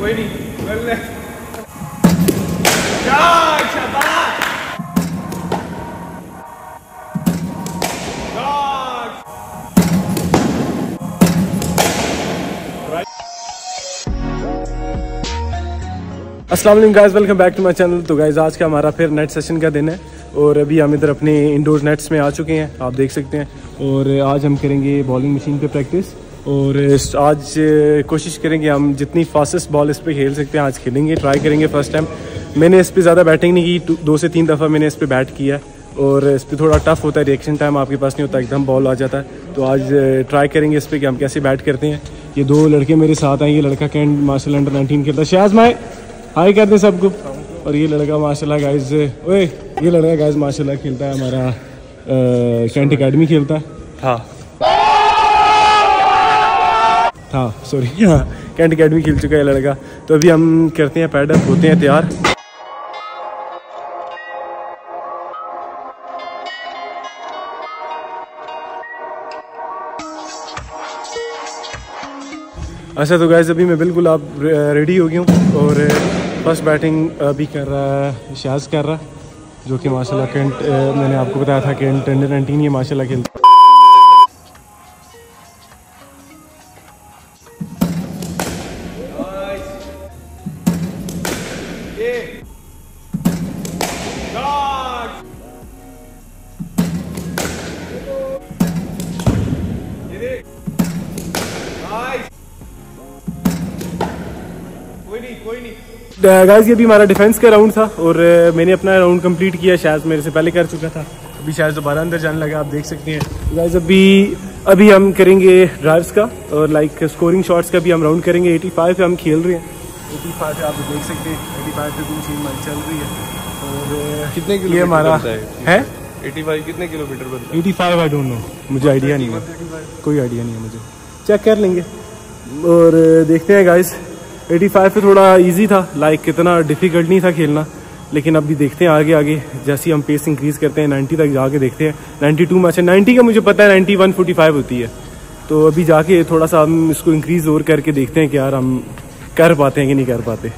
कोई नहीं कर ले। शाबाश अस्सलाम वालेकुम guys, welcome back to my channel. तो गाइस आज का हमारा फिर नेट सेशन का दिन है और अभी हम इधर अपने इंडोर नेट्स में आ चुके हैं, आप देख सकते हैं। और आज हम करेंगे बॉलिंग मशीन पे प्रैक्टिस और आज कोशिश करेंगे हम जितनी फास्टेस्ट बॉल इस पे खेल सकते हैं आज खेलेंगे, ट्राई करेंगे। फर्स्ट टाइम मैंने इस पर ज़्यादा बैटिंग नहीं की, 2 से 3 दफ़ा मैंने इस पर बैट किया और इस पर थोड़ा टफ होता है, रिएक्शन टाइम आपके पास नहीं होता, एकदम बॉल आ जाता है। तो आज ट्राई करेंगे इस पर कि हम कैसे बैट करते हैं। ये 2 लड़के मेरे साथ हैं, ये लड़का कैंट माशाल्लाह अंडर 19 खेलता है, शाज माए हाई करते हैं सबको। और ये लड़का माशाल्लाह गाइस, ओए ये लड़का गाइस माशाल्लाह खेलता है, हमारा कैंट एकेडमी खेलता है। हाँ सॉरी, हाँ कैंट एकेडमी खेल चुका है लड़का। तो अभी हम करते हैं पैड अप, होते हैं तैयार। अच्छा तो गाइस अभी मैं बिल्कुल आप रेडी हो गया हूँ और फर्स्ट बैटिंग अभी कर रहा है शाज कर रहा है, जो कि माशाल्लाह कैंट, मैंने आपको बताया था कैंट अंडर 19 ये माशाल्लाह खेलता है। गाइस ये भी हमारा डिफेंस का राउंड था और मैंने अपना राउंड कंप्लीट किया, शायद मेरे से पहले कर चुका था, अभी शायद दोबारा अंदर जाने लगा, आप देख सकते हैं। गाइस अभी हम करेंगे ड्राइव्स का और लाइक स्कोरिंग शॉट्स का भी हम राउंड करेंगे। 85 पे हम खेल रहे हैं, 85 पे आप देख सकते हैं, 85 पे मशीन हमारी चल रही है। और कितने किलो ये हमारा है 85 कितने किलोमीटर बनता है? 85 आई डोंट नो, मुझे आइडिया नहीं है, कोई आइडिया नहीं है मुझे, चेक कर लेंगे और देखते हैं। गाइस 85 पे थोड़ा इजी था, लाइक इतना डिफिकल्ट नहीं था खेलना, लेकिन अभी देखते हैं आगे आगे जैसे हम पेस इंक्रीज करते हैं 90 तक जाके देखते हैं। 92 मैच है, 90 का मुझे पता है, 90 145 होती है। तो अभी जाके थोड़ा सा हम इसको इंक्रीज और करके देखते हैं कि यार हम कर पाते हैं कि नहीं कर पाते।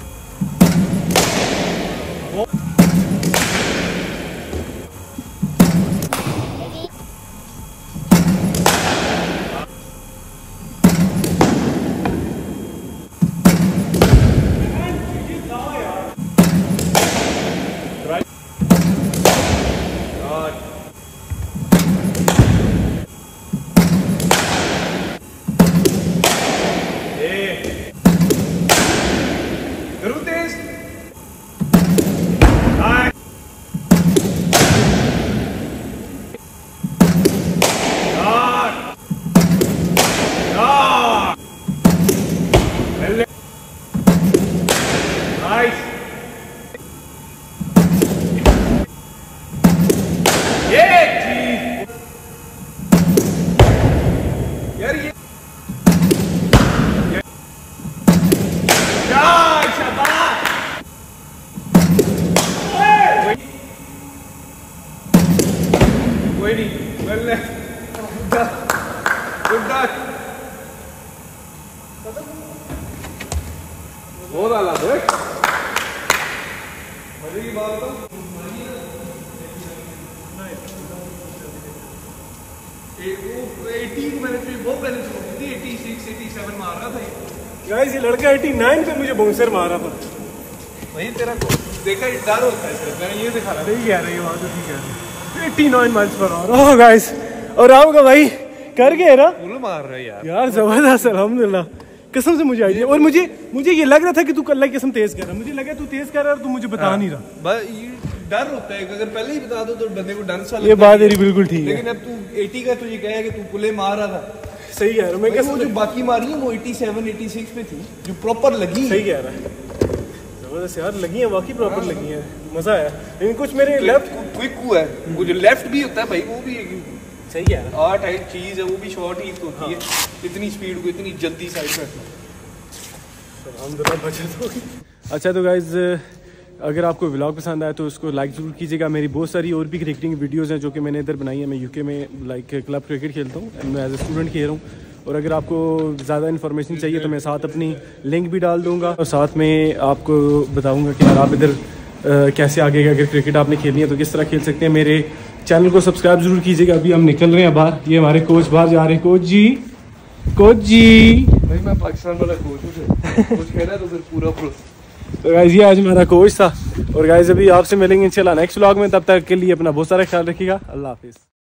वो डाला देख मजे की बात तो 18 मिनट में बहुत पहले छोड़ी थी, 86 87 मार रहा था गाइस। ये लड़का 89 पे मुझे बाउंसर मारा था, वही तेरा देखा डर होता है सर, मैंने ये दिखा रहा नहीं कह रही बात, तो ठीक है 89 माइल्स पर आवर। ओह गाइस और राम का भाई कर गए ना, फुल मार रहा है यार जबरदस्त, अल्हम्दुलिल्लाह कसम से मुझे आइडिया। और मुझे ये लग रहा था कि तू अल्लाह की कसम तेज कर रहा, मुझे लगा तू तेज कर रहा है, तू मुझे बता नहीं रहा। बस ये डर होता है, अगर पहले ही बता दो तो बंदे को डर सा लगता है। ये बात तेरी बिल्कुल ठीक है, लेकिन अब तू 80 का तुझे कहा है कि तू पुले मार रहा था, सही कह रहा हूं मैं। वो जो बाकी मारी है वो 87 86 पे थी जो प्रॉपर लगी। सही कह रहा है, जबरदस्त यार लगी है, वाकई प्रॉपर लगी है, मजा आया। लेकिन कुछ मेरे लेफ्ट क्विक हुआ है, वो जो लेफ्ट भी होता है भाई वो भी सही कह रहा है, आर्ट टाइप चीज है, वो भी शॉर्ट ही होती है। इतनी स्पीड को इतनी जल्दी साइड पे अल्हम्दुलिल्लाह बचत होगी। अच्छा तो गाइज अगर आपको व्लॉग पसंद आए तो उसको लाइक ज़रूर कीजिएगा। मेरी बहुत सारी और भी क्रिकेटिंग वीडियोस हैं जो कि मैंने इधर बनाई है। मैं यूके में लाइक क्लब क्रिकेट खेलता हूँ, मैं एज ए स्टूडेंट खेल रहा हूँ। और अगर आपको ज़्यादा इन्फॉर्मेशन चाहिए तो मैं साथ अपनी लिंक भी डाल दूँगा और साथ में आपको बताऊँगा कि यार आप इधर कैसे आगे अगर क्रिकेट आपने खेलनी है तो किस तरह खेल सकते हैं। मेरे चैनल को सब्सक्राइब जरूर कीजिएगा। अभी हम निकल रहे हैं बाहर, ये हमारे कोच बाहर जा रहे हैं। कोच जी भाई मैं पाकिस्तान वाला कोच हूँ, कुछ कहना तो फिर पूरा तो गाइस ये आज हमारा कोच था। और गाइस अभी आपसे मिलेंगे इंशाल्लाह नेक्स्ट व्लॉग में, तब तक के लिए अपना बहुत सारा ख्याल रखिएगा। अल्लाह हाफिज़।